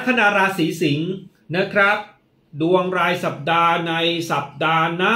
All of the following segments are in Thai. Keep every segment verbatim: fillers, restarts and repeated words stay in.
คนาราศีสิงห์นะครับดวงรายสัปดาห์ในสัปดาห์หน้า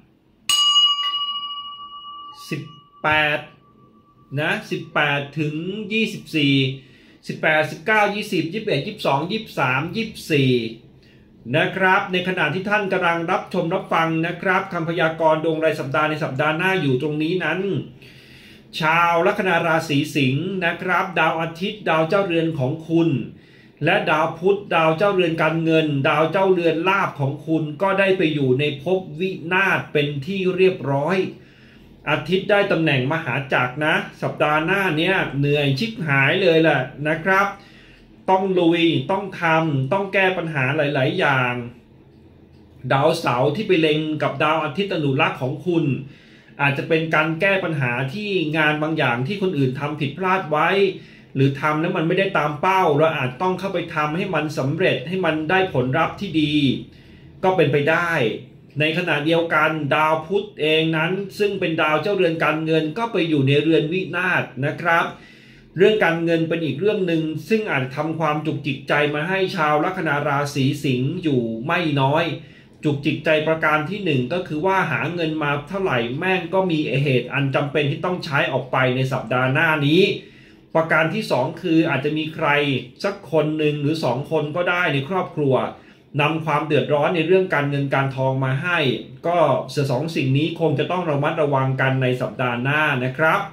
สิบแปดนะสิบแปดถึงยี่สิบสี่ สิบแปด สิบเก้า ยี่สิบ ยี่สิบเอ็ด ยี่สิบสอง ยี่สิบสาม ยี่สิบสี่นะครับในขณะที่ท่านกำลังรับชมรับฟังนะครับคำพยากรณ์ดวงรายสัปดาห์ในสัปดาห์หน้าอยู่ตรงนี้นั้นชาวลัคนาราศีสิงห์นะครับดาวอาทิตย์ดาวเจ้าเรือนของคุณและดาวพุธดาวเจ้าเรือนการเงินดาวเจ้าเรือนลาภของคุณก็ได้ไปอยู่ในภพวินาศเป็นที่เรียบร้อยอาทิตย์ได้ตำแหน่งมหาจักรนะสัปดาห์หน้าเนี้ยเหนื่อยชิบหายเลยแหละนะครับต้องลุยต้องทำต้องแก้ปัญหาหลายๆอย่างดาวเสาร์ที่ไปเล็งกับดาวอาทิตย์อนุรักษ์ของคุณอาจจะเป็นการแก้ปัญหาที่งานบางอย่างที่คนอื่นทำผิดพลาดไว้หรือทำแล้วมันไม่ได้ตามเป้าเราอาจต้องเข้าไปทำให้มันสำเร็จให้มันได้ผลลัพธ์ที่ดีก็เป็นไปได้ในขณะเดียวกันดาวพุธเองนั้นซึ่งเป็นดาวเจ้าเรือนการเงินก็ไปอยู่ในเรือนวินาศนะครับเรื่องการเงินเป็นอีกเรื่องหนึ่งซึ่งอาจทำความจุกจิกใจมาให้ชาวลัคนาราศีสิงห์อยู่ไม่น้อยจุกจิกใจประการที่หนึ่งก็คือว่าหาเงินมาเท่าไหร่แม่งก็มีเหตุอันจำเป็นที่ต้องใช้ออกไปในสัปดาห์หน้านี้ประการที่สองคืออาจจะมีใครสักคนหนึ่งหรือสองคนก็ได้ในครอบครัวนำความเดือดร้อนในเรื่องการเงินการทองมาให้ก็เสียสองสิ่งนี้คงจะต้องระมัดระวังกันในสัปดาห์หน้านะครับ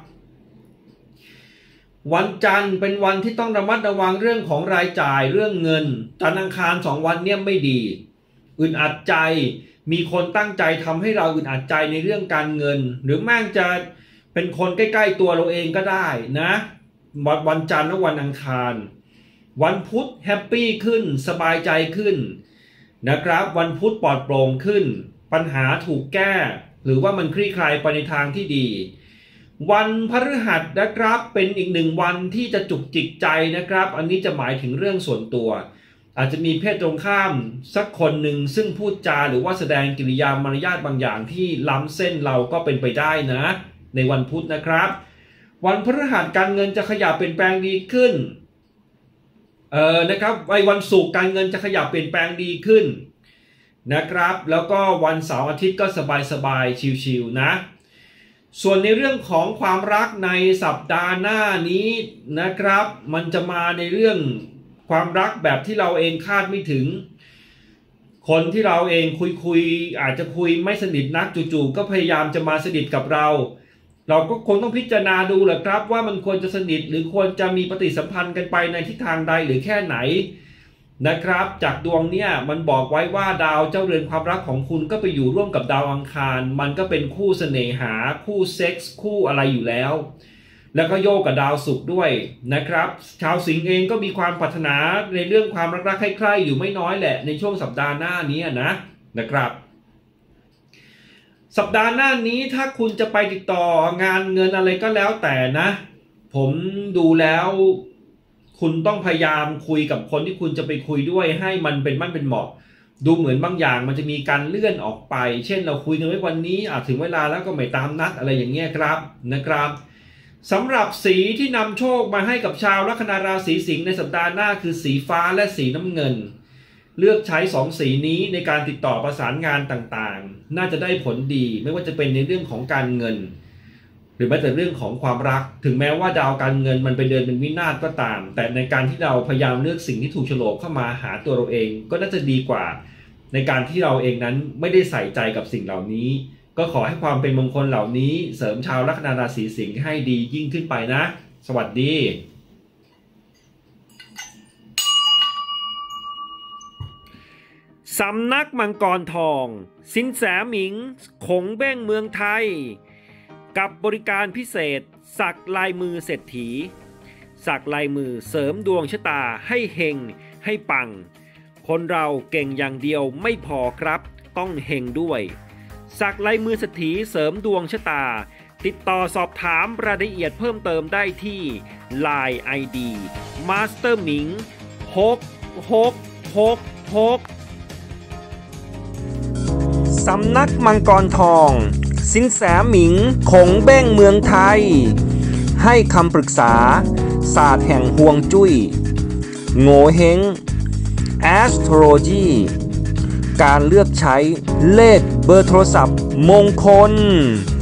วันจันทร์เป็นวันที่ต้องระมัดระวังเรื่องของรายจ่ายเรื่องเงินจันทร์อังคารสองวันเนี่ยไม่ดีอึดอัดใจมีคนตั้งใจทำให้เราอึดอัดใจในเรื่องการเงินหรือแม่งจะเป็นคนใกล้ๆตัวเราเองก็ได้นะวันวันจันทร์และวันอังคารวันพุธแฮปปี้ขึ้นสบายใจขึ้นนะครับวันพุธปลอดโปร่งขึ้นปัญหาถูกแก้หรือว่ามันคลี่คลายไปในทางที่ดีวันพฤหัสนะครับเป็นอีกหนึ่งวันที่จะจุกจิกใจนะครับอันนี้จะหมายถึงเรื่องส่วนตัวอาจจะมีเพศตรงข้ามสักคนหนึ่งซึ่งพูดจาหรือว่าแสดงกิริยามารยาทบางอย่างที่ล้ำเส้นเราก็เป็นไปได้นะในวันพุธนะครับวันพฤหัสการเงินจะขยับเปลี่ยนแปลงดีขึ้นเอ่อนะครับวันศุกร์การเงินจะขยับเปลี่ยนแปลงดีขึ้นนะครับแล้วก็วันเสาร์อาทิตย์ก็สบายๆชิลๆนะส่วนในเรื่องของความรักในสัปดาห์หน้านี้นะครับมันจะมาในเรื่องความรักแบบที่เราเองคาดไม่ถึงคนที่เราเองคุยๆอาจจะคุยไม่สนิทนักจู่ๆก็พยายามจะมาสนิทกับเราเราก็คงต้องพิจารณาดูแหละครับว่ามันควรจะสนิทหรือควรจะมีปฏิสัมพันธ์กันไปในทิศทางใดหรือแค่ไหนนะครับจากดวงเนี่ยมันบอกไว้ว่าดาวเจ้าเรือนความรักของคุณก็ไปอยู่ร่วมกับดาวอังคารมันก็เป็นคู่เสน่หาคู่เซ็กส์คู่อะไรอยู่แล้วแล้วก็โยกกับดาวศุกร์ด้วยนะครับชาวสิงห์เองก็มีความปรารถนาในเรื่องความรักๆใคร่ๆอยู่ไม่น้อยแหละในช่วงสัปดาห์หน้านี้นะนะครับสัปดาห์หน้านี้ถ้าคุณจะไปติดต่องานเงินอะไรก็แล้วแต่นะผมดูแล้วคุณต้องพยายามคุยกับคนที่คุณจะไปคุยด้วยให้มันเป็นมั่นเป็นเหมาะดูเหมือนบางอย่างมันจะมีการเลื่อนออกไปเช่นเราคุยกันไว้วันนี้อาจถึงเวลาแล้วก็ไม่ตามนัดอะไรอย่างเงี้ยครับนะครับสำหรับสีที่นำโชคมาให้กับชาวลัคนาราศีสิงห์ในสัปดาห์หน้าคือสีฟ้าและสีน้ำเงินเลือกใช้สองสีนี้ในการติดต่อประสานงานต่างๆน่าจะได้ผลดีไม่ว่าจะเป็นในเรื่องของการเงินหรือแม้แต่เรื่องของความรักถึงแม้ว่าดาวการเงินมันไปเดินเป็นวินาศก็ตามแต่ในการที่เราพยายามเลือกสิ่งที่ถูกโฉลกเข้ามาหาตัวเราเองก็น่าจะดีกว่าในการที่เราเองนั้นไม่ได้ใส่ใจกับสิ่งเหล่านี้ก็ขอให้ความเป็นมงคลเหล่านี้เสริมชาวลัคนาราศีสิงห์ให้ดียิ่งขึ้นไปนะสวัสดีสำนักมังกรทองสินแสหมิงขงเบ้งเมืองไทยกับบริการพิเศษสักลายมือเศรษฐีสักลายมือเสริมดวงชะตาให้เฮงให้ปังคนเราเก่งอย่างเดียวไม่พอครับต้องเฮงด้วยสักลายมือเศรษฐีเสริมดวงชะตาติดต่อสอบถามรายละเอียดเพิ่มเติมได้ที่ ไลน์ ไอ ดี มาสเตอร์หมิงหก หก หก หกสำนักมังกรทองสินแสหมิงขงเบ้งเมืองไทยให้คำปรึกษาศาสตร์แห่งฮวงจุ้ยโง่เฮง Astrology การเลือกใช้เลขเบอร์โทรศัพท์มงคล